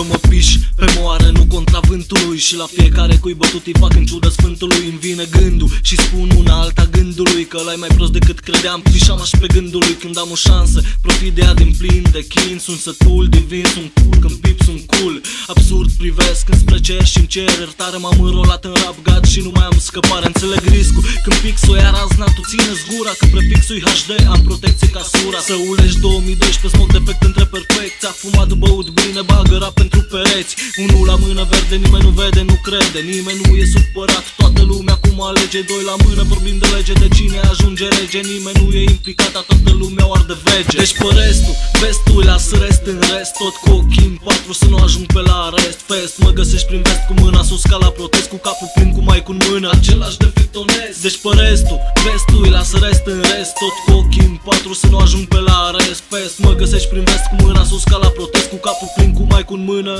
Eu mă piș pe moară, nu contra vântului, și la fiecare cui bătut îi fac în ciudă sfântului. Îmi vine gândul și spun una alta gândului, că ăla-i mai prost decât credeam. Pișam aș pe gândului când am o șansă, profit de ea din plin de chin. Sunt sătul, divin, sunt cool, când pip sunt cool. Absurd privesc înspre cer și-mi cer iertare. M-am înrolat în rap god și nu mai am scăpare. Înțeleg riscul când pixul e razna, tu ține-ți gura, că prefixul-i HD, am protecție ca sura. Să ulești 2012, smog defect între perfecți. A fumat, băut bine, bagă rap pentru pereți. Unul la mână verde, nimeni nu vede, nu crede, nimeni nu e supărat, toată lumea cum alege. Doi la mână, vorbim de lege, de cine ajunge rege. Nimeni nu e implicat, toată lumea o arde vege. Deci pe restul, vestul, las rest în rest. Tot cu ochii în patru să nu ajung pe la arest. Fest, mă găsești prin vest cu mâna sus ca la protest, cu capul plin cu maic-ul în mână, același defect onest. Deci pe restul, vestul, las rest în rest. Tot cu ochii în patru să nu ajung pe la arest. Fest, mă găsești prin vest cu mâna sus ca la protest, cu capul plin cu maic-ul în mână.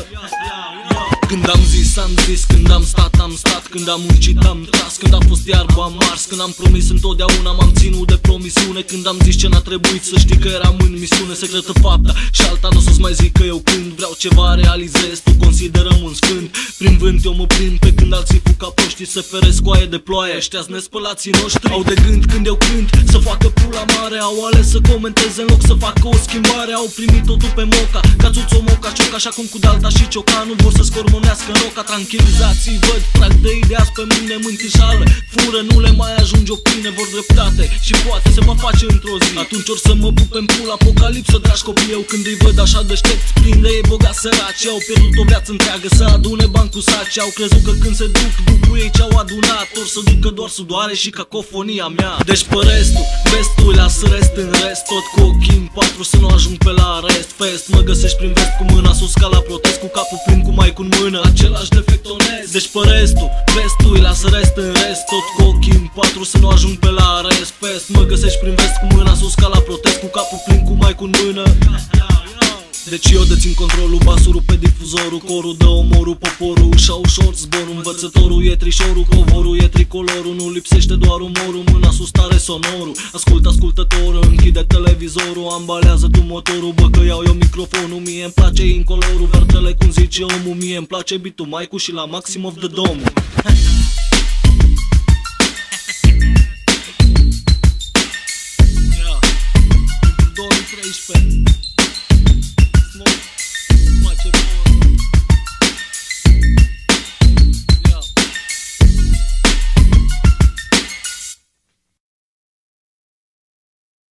Când am zis, am zis, când am stat, am stat. Când am muncit, am tras, când a fost iarba, am mars. Când am promis, întotdeauna m-am ținut de promisiune. Când am zis ce n-a trebuit, să știi că eram în misiune secretă fapta și alta, n-o să-ți mai zic că eu când vreau ceva realizez, tu considerăm un sfânt. Prin vânt eu mă prind, pe când alții fug ca proștii, se feresc coaie de ploaie. Ăștia-s nespălații noștri, au de gând când eu cânt să facă pula mare. Au ales să comenteze în loc să facă o schimbare. Au primit totul pe moca, ca țuțo moca cioca, așa cum cu Dalta și Cioca nu vor să scormonească în roca. Tranquilizații văd, trag de idei pe mine, mântișală fură, nu le mai ajunge opine. Vor dreptate și poate se va face într-o zi. Atunci or să mă pup în pula, apocalipsă, dragi copii. Eu când îi văd așa deștepți, plin de ei bogați săraci, au pierdut o viață întreagă să adune bani cu saci. Au crezut că când se duc cu ei ce-au adunat, or să ducă doar sudoare și cacofonia mea. Deci pe restul, vestul, las rest în rest. Tot cu ochii în patru să nu ajung pe la arest. Fest, mă găsești prin vest cu mâna sus ca la protest, cu capul plin cu maic-ul în mână, același defect onest. Deci pe restul, vestul, las rest în rest. Tot cu ochii în patru să nu ajung pe la arest. Fest, mă găsești prin vest cu mâna sus ca la protest, cu capul plin cu maic-ul în mână. Deci eu dețin controlul, basurul pe difuzorul, corul dă omorul, poporul ușa ușor zborul. Învățătorul e trișorul, covorul e tricolorul, nu lipsește doar umorul, mâna sus tare sonorul. Ascultă ascultătorul, închide televizorul, ambalează tu motorul, bă că iau eu microfonul. Mie îmi place incolorul, vertele cum zice omul, mie îmi place beat-ul, maicu și la maxim of the dome.